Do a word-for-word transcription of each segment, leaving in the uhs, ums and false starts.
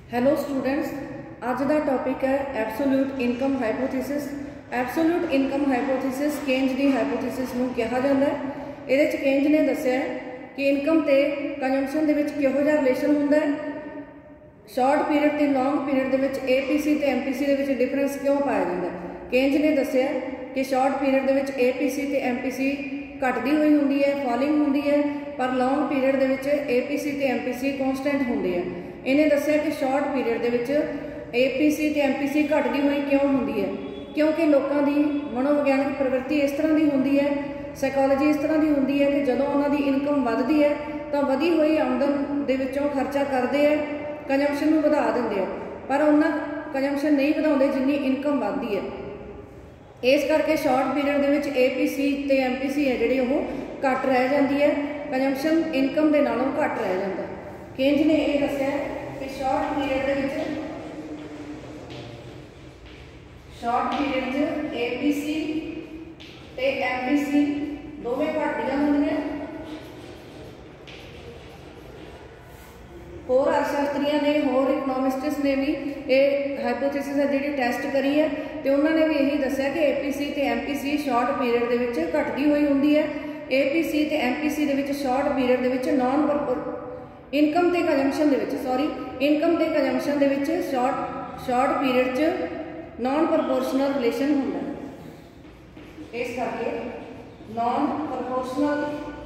Hello students, अज का topic है absolute income hypothesis. Absolute income hypothesis Keynes की hypothesis नूं कहा जाता है। ये केंज ने दस्सिया कि इनकम ते कंजम्पशन दे विच किहो जिहा रिलेशन हुंदा है, शॉर्ट पीरियड ते लॉन्ग पीरियड दे विच ए पी सी ते एम पी सी दे विच डिफरेंस क्यों पाया जाता है। केंज ने दस्सिया कि शॉर्ट पीरियड दे विच ए पी सी ते एम पी सी घटदी हुई हुंदी है, फॉलिंग हुंदी है, पर लॉन्ग पीरियड दे विच ए पी सी ते एम पी सी कॉन्सटेंट हुंदे है। इन्हें दस्सिया कि शॉर्ट पीरियड दे विच ए पी सी ते एम पी सी घटदी हुई क्यों हुंदी है, क्योंकि लोगों की मनोविग्यानक प्रवृत्ति इस तरह की हुंदी है, साइकोलॉजी इस तरह की हुंदी है कि जदों उन्हां दी इनकम वधदी है तो वधी हुई आमदन दे विचों खर्चा करते हैं, कंजम्पशन नूं वधा दिंदे हैं, पर उन्हां कंजम्पशन नहीं वधाउंदे जिन्नी इनकम वधदी है। इस करके शॉर्ट पीरियड दे विच ए पी सी ते एम पी सी है जिहड़ी ओह घट रह जाती है, कंजम्पशन इनकम दे नालों घट रह जाता है। केंज ने यह दस्सिया कि शॉर्ट पीरियड दे विच शॉर्ट पीरियड च ए पी सी ते एम पी सी दोवें घटदियां होंदियां। होर अर्थशास्त्रियों ने होर इकनॉमिस्टिस ने भी ये हाइपोथेसिस है जिहड़ी टेस्ट करी है, तो उन्होंने भी यही दस्सिया कि ए पी सी ते M P C short period दे विच घटदी हुई हुंदी है। ए पी सी ते एम पी सी दे विच शॉर्ट पीरियड दे विच नॉन इनकम ते कंजम्पशन दे विच सॉरी इनकम ते कंजम्पशन दे विच शॉर्ट शॉर्ट पीरियड च नॉन प्रपोर्शनल रिलेशन हुंदा है। इस करके नॉन प्रपोर्शनल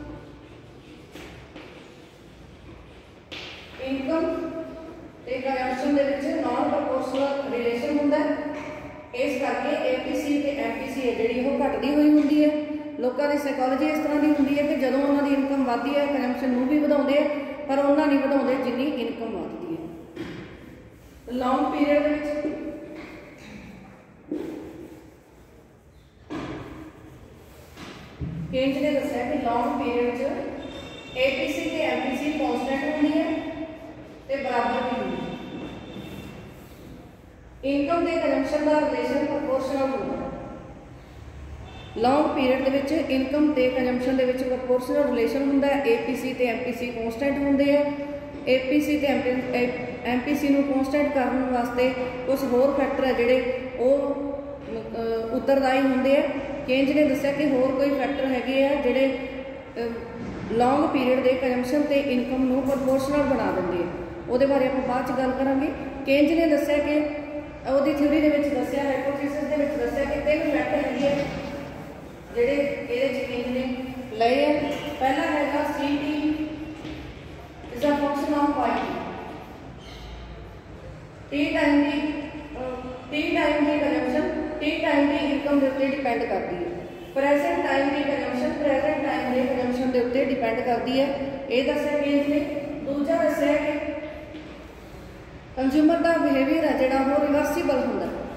इनकम ते कंजम्पशन दे विच नॉन प्रपोर्शनल रिलेशन हुंदा है। इस करके ए पी सी ते एम पी सी है जिहड़ी ओह घटदी हुई हुंदी है। लोगों की साइकोलॉजी इस तरह की हुंदी है कि जदों उन्हां दी इनकम वधदी है कंजम्पशन नूं भी वधाउंदे है, पर उन्हां नहीं वधाउंदे जिन्नी इनकम वधदी है। लॉन्ग पीरियड दे विच केंज ने दस्सिया कि लॉन्ग पीरियड च ए पी सी ते एम पी सी कॉन्सटेंट हुंदी है ते बराबर भी हुंदी है। इनकम ते कंजम्पशन का रिलेशन प्रपोर्शनल होंदा है। लॉन्ग पीरियड दे विच इनकम ते कंजम्पशन दे विच प्रपोर्शनल रिलेशन हुंदा है। ए पी सी ते एम पी सी कॉन्सटेंट हुंदे है। ए पी सी ते एम पी सी नूं कॉन्सटेंट करने वास्ते कुछ होर फैक्टर है जिहड़े ओह उत्तरदाई हुंदे है। केंज ने दस्सिया कि होर कोई फैक्टर हैगे है जिहड़े लॉन्ग पीरियड के कंजम्पशन ते इनकम नूं प्रपोर्शनल बना दिंदे है। उहदे बारे आपां बाद च गल करांगे। केंज ने दस्सिया कि ਉਹਦੀ थ्योरी ਦੇ ਵਿੱਚ ਦੱਸਿਆ हाइपोथेसिस ਦੇ ਵਿੱਚ ਦੱਸਿਆ कि तीन फैक्टर ਹੈਗੇ ਆ ਜਿਹੜੇ ਇਹਦੇ ਚ केंज ने ਲਏ ਆ। ਪਹਿਲਾ ਹੈਗਾ C T is a function of Y T time ਦੀ T टाइम ਦੀ ਕੰਜੰਪਸ਼ਨ T टाइम ਦੀ ਇਨਕਮ ਦੇ ਉੱਤੇ ਡਿਪੈਂਡ ਕਰਦੀ ਹੈ। ਪ੍ਰੈਜ਼ੈਂਟ ਟਾਈਮ ਦੀ ਕੰਜੰਪਸ਼ਨ ਪ੍ਰੈਜ਼ੈਂਟ ਟਾਈਮ ਦੇ ਕੰਜੰਪਸ਼ਨ ਦੇ ਉੱਤੇ ਡਿਪੈਂਡ ਕਰਦੀ ਹੈ। ਇਹ ਦੱਸਿਆ केंज ने। ਦੂਜਾ ਦੱਸਿਆ ਕਿ कंज्यूमर का बिहेवियर है जिहड़ा वो रिवर्सिबल हुंदा है।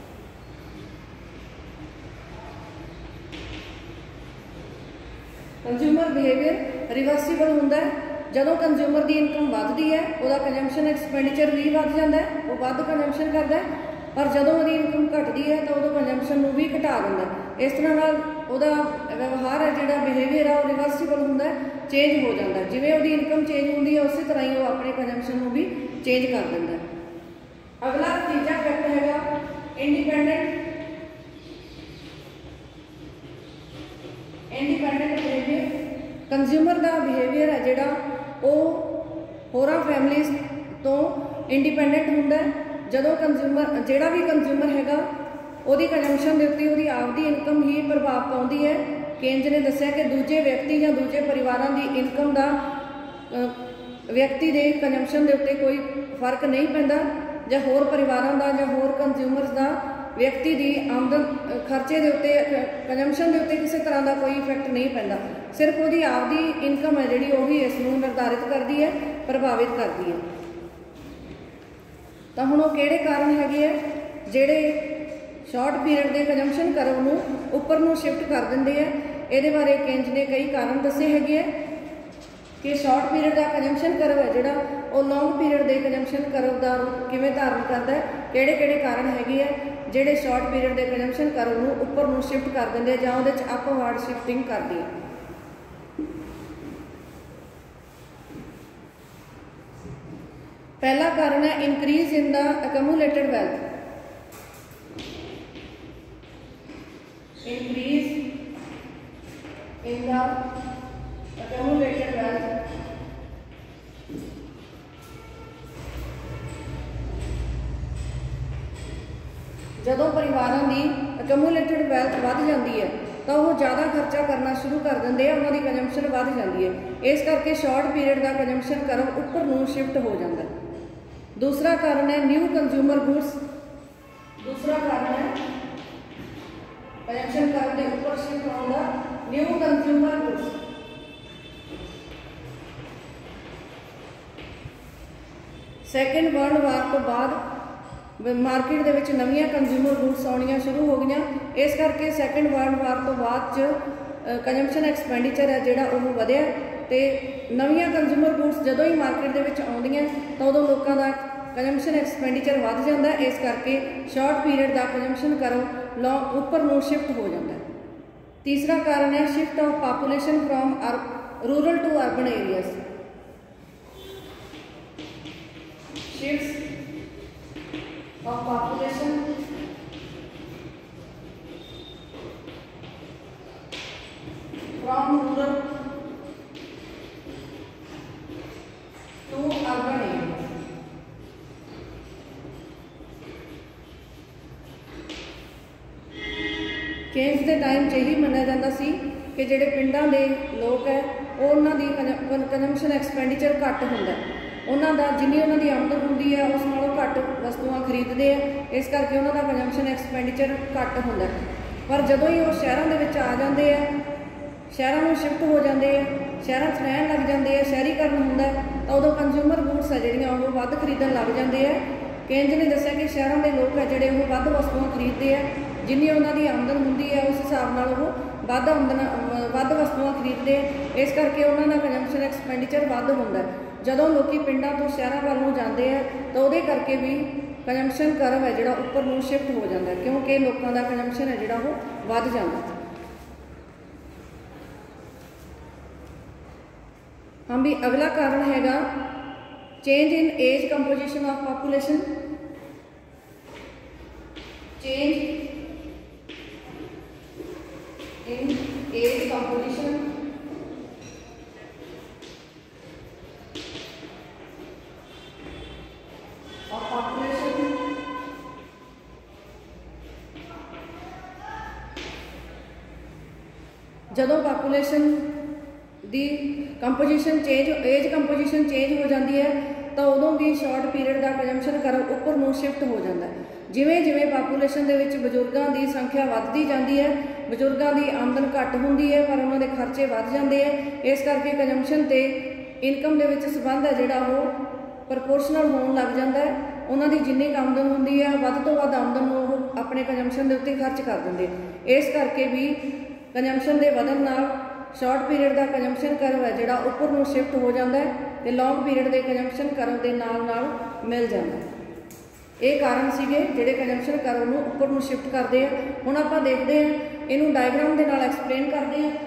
कंज्यूमर बिहेवियर रिवर्सिबल हुंदा है। जदों कंज्यूमर की इनकम वधदी है उसका कंजम्पशन एक्सपेंडिचर भी वध जाता है, वो वध कंजम्पशन करता है, पर जदों उसकी इनकम घटदी है तो उदों कंजम्पशन नूं भी घटा दिंदा है। इस तरह नाल उहदा व्यवहार है जिहड़ा बिहेवियर है वो रिवर्सिबल हुंदा है, चेंज हो जाता है। जिवें उहदी इनकम चेंज हुंदी है उस तरह ही वो अपने कंजम्पशन नूं भी चेंज कर दिंदा है। अगला तीजा फैक्टर हैगा इंडिपेंडेंट इंडिपेंडेंट बिहेवियर। कंज्यूमर का बिहेवियर है जिहड़ा वो होरां फैमिलीज़ तो इंडिपेंडेंट हुंदा है। जदों कंज्यूमर जिहड़ा भी कंज्यूमर हैगा उहदी कंजम्पशन दे उत्ते उहदी आपदी इनकम ही प्रभाव पाउंदी है। केंज ने दस्सिया कि दूजे व्यक्ति या दूजे परिवारां दी इनकम का व्यक्ति के कंजम्पशन के उत्ते कोई फर्क नहीं पैंदा, ਜਾਂ होर परिवारों का ਜਾਂ होर कंज्यूमर्स का व्यक्ति की आमदन खर्चे के उत्ते कंजम्पशन के उत्ते किसी तरह का कोई इफैक्ट नहीं पैंदा। सिर्फ उसकी आपदी इनकम है जिहड़ी वही इसनूं निर्धारित करती है, प्रभावित करती है। तो हुण किहड़े कारण हैगे है जिहड़े शॉर्ट पीरियड के कंजम्पशन कर्व नूं उपर नूं शिफ्ट कर दिंदे है। इहदे बारे केंज ने कई कारण दस्से हैगे है कि शॉर्ट पीरियड का कंजम्पशन कर्व है जिहड़ा वो लॉन्ग पीरियड के कंजम्पशन कर्व का रूप किवें धारण करता है, किहड़े किहड़े कारण हैगे है जिहड़े शॉर्ट पीरियड के कंजम्पशन कर्व नूं उपर नूं शिफ्ट कर दिंदे जां उहदे च अपवर्ड शिफ्टिंग करदी है। पहला कारण है increase in the accumulated wealth, increase in the accumulated wealth. जदों परिवारों की अकमुलेटेड वेल्थ वध जाती है तो वो ज़्यादा खर्चा करना शुरू कर देंगे, उन्होंने कंजम्पशन वध जाती है, इस करके शॉर्ट पीरियड का कंजम्पशन कर्व उपर नूं शिफ्ट हो जाता है। दूसरा कारण है न्यू कंज्यूमर गुड्स, दूसरा कारण है कंजम्पशन कर्व के उपर शिफ्ट होने का new consumer goods. Second world war तो बाद मार्केट दे विच नवीं कंज्यूमर गुड्स आउणियां शुरू हो गई, इस करके सैकेंड वर्ल्ड वार तो बाद च कंजम्पशन एक्सपेंडिचर है जिहड़ा वो वधिया ते नवीं कंज्यूमर गुड्स जदों ही मार्केट दे विच आउंदियां तो उदों लोकां दा कंजम्पशन एक्सपेंडिचर वध जांदा, इस करके शॉर्ट पीरियड का कंजम्पशन करो लॉ उपर नूं शिफ्ट हो जाता है। तीसरा कारण है shift of population from rural to urban areas, शिफ्ट of population from rural to urban areas। Change के टाइम यही मन्निया जाता सी कि जिहड़े पिंडां दे लोग है वो उन्हां दी कंजम्पशन एक्सपेंडिचर घट हुंदा, उन्हां दा जिन्नी उन्हां दी आमदन हुंदी है उस नालों घट वस्तुआं खरीदते हैं, इस करके उन्हां दा कंजम्पशन एक्सपेंडिचर घट हुंदा। पर जदों ही वो शहरों दे विच आ जाते हैं, शहरों में शिफ्ट हो जाते हैं, शहरों च रहन लग जाते हैं, शहरीकरण हुंदा तो उदों कंज्यूमर गुड्स है जिहड़ियां वो वध खरीदण लग जाते हैं। केंज ने दस्सिया कि शहरों के लोग है जिहड़े वो वध वस्तुआं खरीदते हैं, जिन्नी उन्हां दी आमदन हुंदी है उस हिसाब नाल वो वध आमदन वध वस्तुआं खरीदते हैं, इस करके उन्हां दा कंजम्पशन एक्सपेंडिचर वध हुंदा। जदों लोकी पिंडां तो शहरों वाल नूं जाते हैं तो उहदे करके भी कंजम्पशन कर्व है जिहड़ा उपर नूं शिफ्ट हो जाता है, क्योंकि लोगों का कंजम्पशन है जिहड़ा वो वध जाता है। हाँ भी अगला कारण हैगा change in age composition of population, change in age composition of population जदों पॉपुलेशन दी composition change age composition change हो जाती है तो उदों भी शॉर्ट पीरियड का कंजम्पशन कर्व उपर नूं शिफ्ट हो जाता है। जिमें जिमें पॉपुलेशन दे विच बजुर्गों की संख्या वधदी जाती है, बजुर्गों की आमदन घट हुंदी है पर उन्होंने खर्चे वध जाते हैं, इस करके कंजम्पशन ते इनकम दे विच संबंध है जिहड़ा वो प्रपोर्शनल होने लग जाता है। उन्होंने जिन्नी आमदन होंदी है वध तो वध आमदन वो अपने कंजम्पशन के उत्ते खर्च कर देंगे, इस करके भी कंजम्पशन के वधन नाल शॉर्ट पीरियड का कंजम्पशन कर्व है जिहड़ा उपर नूं शिफ्ट हो जाता है तो लॉन्ग पीरियड के कंजम्पशन कर्व के नाल नाल मिल जाता है। ये कारण सीगे जिहड़े कंजम्पशन कर्व नूं उपर नूं शिफ्ट करते हैं। हुण आपां देखते हैं, इनू डायग्राम के नाल एक्सप्लेन करते हैं।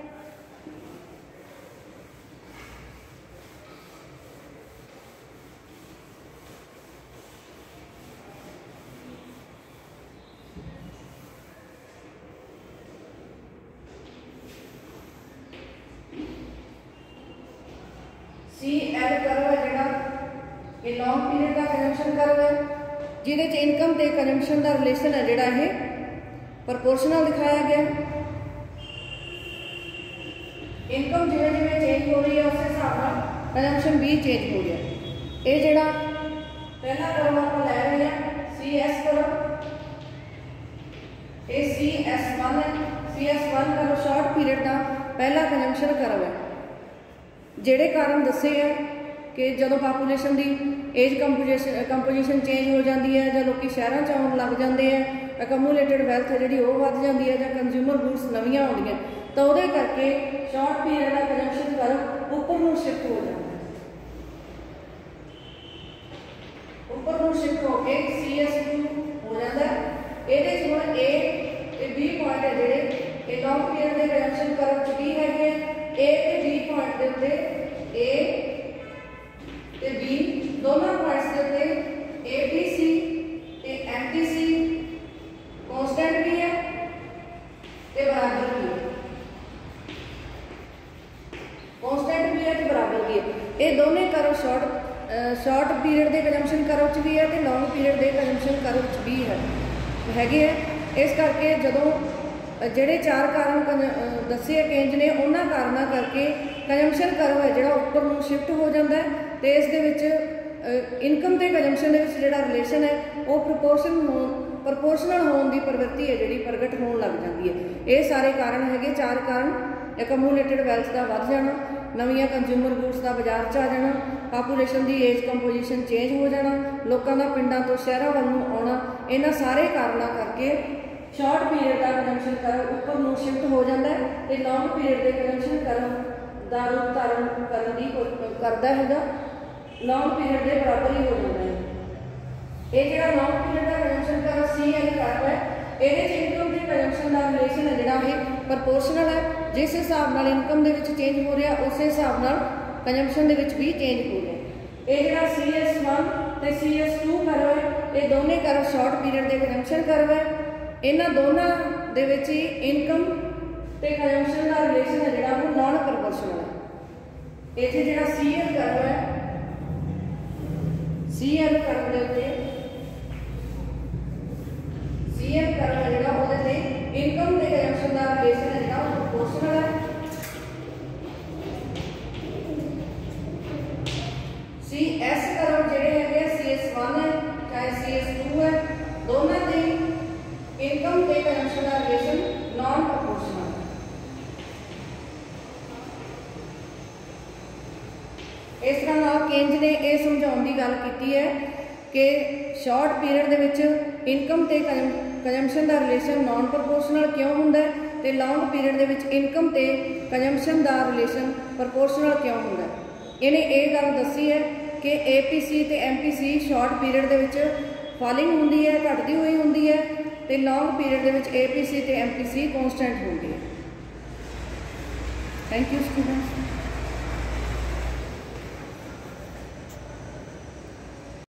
सी एल कर्व है जिहड़ा ये लॉन्ग पीरियड का कंजम्पशन कर्व है, जिहदे च इनकम ते कंजम्पशन का रिलेशन है जिहड़ा ये प्रपोर्शनल दिखाया गया। इनकम जिवें जिवें चेंज हो रही है उस हिसाब नाल कंजम्पशन भी चेंज हो गया। ये जिहड़ा पहला कर्व आपां लै रहे हैं सी एस कर्व, ये सी एस वन है। C S one curve short period का पहला कंजम्पशन कर्व है। जिहड़े कारण दसे है कि जदों पॉपूलेशन की एज कंपोजिशन कंपोजिशन चेंज हो जाती है, जो लोग शहरों च आउण लग जाते हैं, अकमुलेटेड वैल्थ है जी वध जाती है, जो कंज्यूमर गुड्स नवीं आउंदियां तो वो करके शॉर्ट पीरियड का कंजम्पशन कर्व उपर नूं शिफ्ट हो जाता है। उपर नूं शिफ्ट होकर सी एस टू हो जाता है। ये हुण ए बी पॉइंट है जिहड़े ये लॉन्ग पीरियड के कंजम्पशन कर्व च भी है, ए ते बी पॉइंट के उत्ते ए ते बी दोनों पॉइंट्स कॉन्स्टेंट भी है तो बराबर भी है। ये दोनों कर्व शॉर्ट शॉर्ट पीरियड के कंजम्पशन कर्व च भी है तो लॉन्ग पीरियड के कंजम्पशन कर्व च भी है हैगे है। इस करके जदों ਜਿਹੜੇ चार कारण दसे केंज ने उन्होंने कारणों करके कंजम्पशन कर्व है जोड़ा उपर में शिफ्ट हो जाता है तो इस इनकम के कंजम्पशन के जोड़ा रिलेशन है वो प्रपोर्शन हो प्रपोर्शनल होने की प्रवृत्ति है जी प्रगट होने लग जाती है। ये सारे कारण है चार कारण एकमूलेटेड वैल्थ का वध जाना, नवीं कंज्यूमर गुड्स का बाजार च आ जाना, पापूलेशन की एज कंपोजिशन चेंज हो जाना, लोगों का पिंडों तो शहरों वाल आना, इन्होंने सारे कारणों करके शॉर्ट पीरियड का कंजम्पशन कर्व उपर में शिफ्ट हो जाता है तो लॉन्ग पीरियड के कंजम्पशन कर्व का रूप धारण करने की करता है लॉन्ग पीरियड के बराबर ही हो जाता है। ये जो लॉन्ग पीरियड का consumption curve C L curve है ये इनकम के कंजम्पशन का रिलेशन है जोड़ा ये प्रपोर्शनल है, जिस हिसाब नाल इनकम के चेंज हो रहा उस हिसाब नाल कंजम्पशन के भी चेंज हो रहा। ये जो सी एस वन तो सी एस टू कर्व है ये दोनों कर्व शॉर्ट पीरियड के कंजम्पशन कर्व है। इन्होंने दोनों दे विच ही इनकम ते कंजम्पशन का रिलेशन है जोड़ा वो नॉन प्रपोर्शनल है। इत्थे जो सी एल कर्व है सी एल कर्व के उत्ते सी एल कर्व है जोड़ा वो इनकम ते कंजम्पशन का रिलेशन है जोड़ा वो प्रपोर्शनल है। सी एस कर्व जोड़े है सी एस वन है चाहे सी एस टू है दोनों के इनकम के कंजम्पशन का रिलेशन नॉन प्रपोर्शनल। इस तरह नाल केंज ने यह समझाने की गल की है कि शॉर्ट पीरियड के विच इनकम ते कंजम्पशन का रिलेशन नॉन प्रपोर्शनल क्यों होंदा है ते लॉन्ग पीरियड के विच इनकम ते कंजम्पशन का रिलेशन प्रपोर्शनल क्यों होंदा है। इन्हें यह गल दसी है कि ए पी सी ते M P C short period के विच फॉलिंग होंदी है घटती हुई होंदी है तो लॉन्ग पीरियड के ए पी सी ते एम पी सी कॉन्स्टेंट होंदी है। Thank you students.